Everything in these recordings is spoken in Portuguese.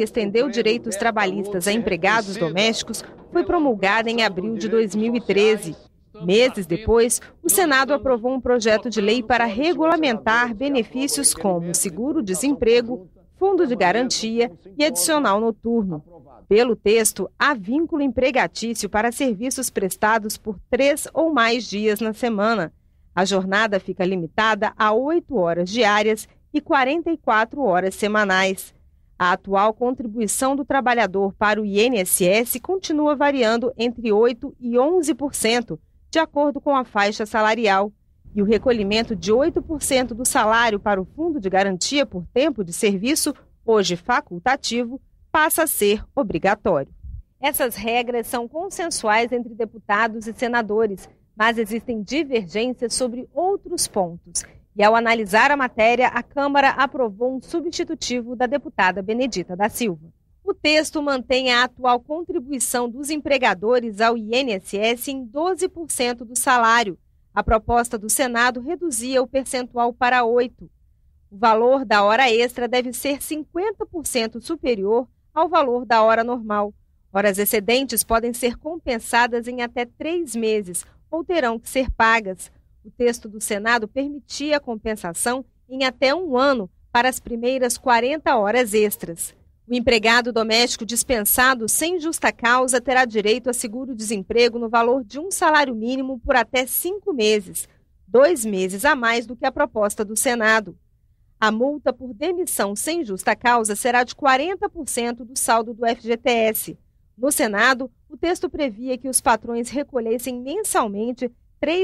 que estendeu direitos trabalhistas a empregados domésticos, foi promulgada em abril de 2013. Meses depois, o Senado aprovou um projeto de lei para regulamentar benefícios como seguro-desemprego, fundo de garantia e adicional noturno. Pelo texto, há vínculo empregatício para serviços prestados por 3 ou mais dias na semana. A jornada fica limitada a 8 horas diárias e 44 horas semanais. A atual contribuição do trabalhador para o INSS continua variando entre 8% e 11%, de acordo com a faixa salarial. E o recolhimento de 8% do salário para o Fundo de Garantia por Tempo de Serviço, hoje facultativo, passa a ser obrigatório. Essas regras são consensuais entre deputados e senadores, mas existem divergências sobre outros pontos. E ao analisar a matéria, a Câmara aprovou um substitutivo da deputada Benedita da Silva. O texto mantém a atual contribuição dos empregadores ao INSS em 12% do salário. A proposta do Senado reduzia o percentual para 8%. O valor da hora extra deve ser 50% superior ao valor da hora normal. Horas excedentes podem ser compensadas em até 3 meses ou terão que ser pagas. O texto do Senado permitia a compensação em até 1 ano para as primeiras 40 horas extras. O empregado doméstico dispensado sem justa causa terá direito a seguro-desemprego no valor de um salário mínimo por até 5 meses, 2 meses a mais do que a proposta do Senado. A multa por demissão sem justa causa será de 40% do saldo do FGTS. No Senado, o texto previa que os patrões recolhessem mensalmente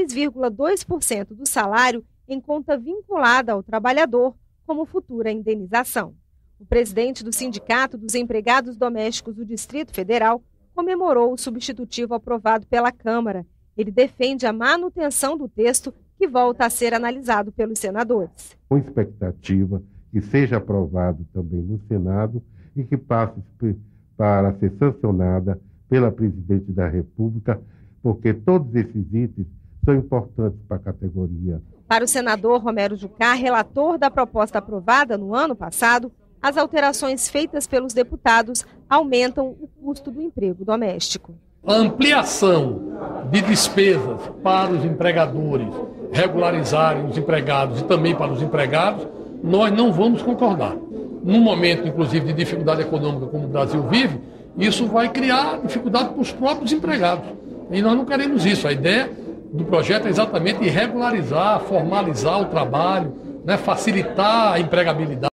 3,2% do salário em conta vinculada ao trabalhador como futura indenização. O presidente do Sindicato dos Empregados Domésticos do Distrito Federal comemorou o substitutivo aprovado pela Câmara. Ele defende a manutenção do texto que volta a ser analisado pelos senadores. Com expectativa que seja aprovado também no Senado e que passe para ser sancionada pela Presidente da República, porque todos esses itens são importantes para a categoria. Para o senador Romero Jucá, relator da proposta aprovada no ano passado, as alterações feitas pelos deputados aumentam o custo do emprego doméstico. A ampliação de despesas para os empregadores regularizarem os empregados e também para os empregados, nós não vamos concordar. Num momento, inclusive, de dificuldade econômica como o Brasil vive, isso vai criar dificuldade para os próprios empregados. E nós não queremos isso. A ideia do projeto é exatamente regularizar, formalizar o trabalho, facilitar a empregabilidade.